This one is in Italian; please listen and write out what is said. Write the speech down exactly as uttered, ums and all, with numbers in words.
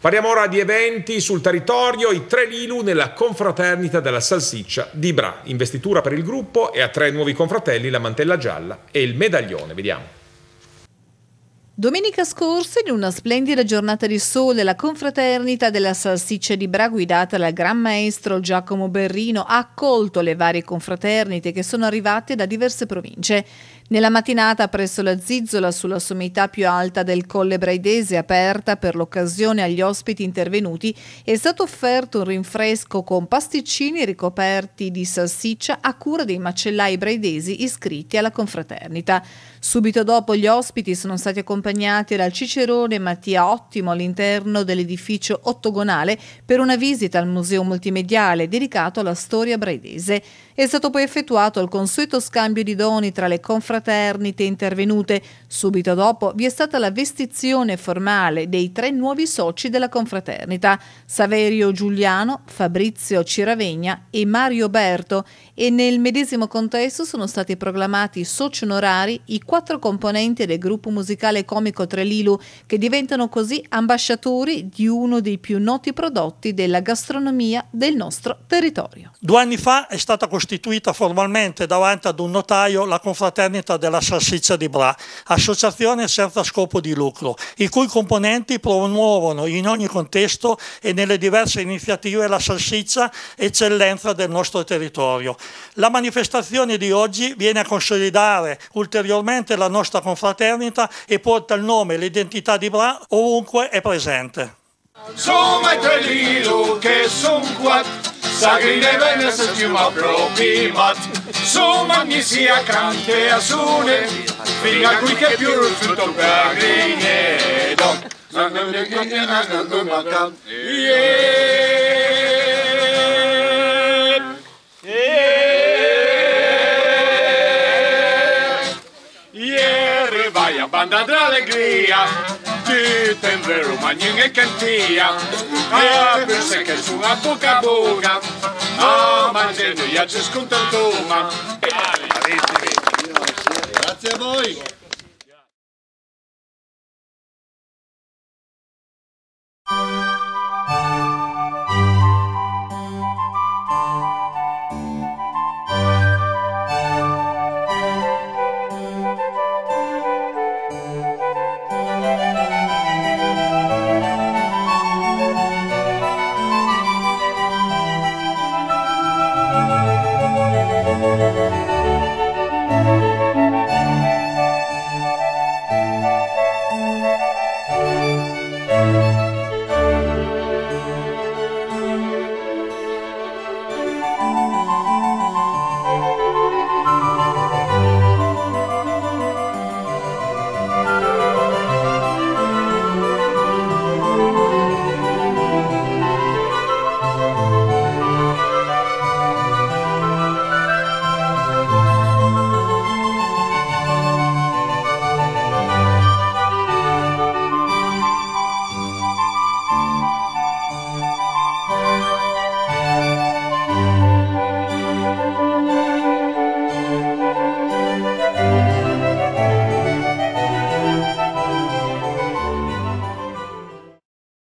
Parliamo ora di eventi sul territorio, i tre Lilu nella confraternita della salsiccia di Bra. Investitura per il gruppo e a tre nuovi confratelli la mantella gialla e il medaglione. Vediamo. Domenica scorsa, in una splendida giornata di sole, la confraternita della salsiccia di Bra, guidata dal gran maestro Giacomo Berrino, ha accolto le varie confraternite che sono arrivate da diverse province. Nella mattinata presso la Zizzola, sulla sommità più alta del Colle Braidese, aperta per l'occasione agli ospiti intervenuti, è stato offerto un rinfresco con pasticcini ricoperti di salsiccia a cura dei macellai braidesi iscritti alla confraternita. Subito dopo gli ospiti sono stati accompagnati dal cicerone Mattia Ottimo all'interno dell'edificio ottagonale per una visita al museo multimediale dedicato alla storia braidese. È stato poi effettuato il consueto scambio di doni tra le confraternite intervenute. Subito dopo vi è stata la vestizione formale dei tre nuovi soci della confraternita, Saverio Giuliano, Fabrizio Ciravegna e Mario Berto, e nel medesimo contesto sono stati proclamati soci onorari i quattro componenti del gruppo musicale comico Tre Lilu, che diventano così ambasciatori di uno dei più noti prodotti della gastronomia del nostro territorio. Due anni fa è stata costituita formalmente davanti ad un notaio la confraternita della salsiccia di Bra, associazione senza scopo di lucro, i cui componenti promuovono in ogni contesto e nelle diverse iniziative la salsiccia eccellenza del nostro territorio. La manifestazione di oggi viene a consolidare ulteriormente la nostra confraternita e porta il nome e l'identità di Bra ovunque è presente. Insomma i Tre Lilu che son qua, sagrine bene se stiamo proprio mat, insomma mi sia cante a sune, fino a qui che più rifiuto per grine, don, ieri vai a banda d'allegria, tutte in vero magnin e cantia, e pensa che su una poca buona, a mangiare io ci scontento, ma... Grazie a voi!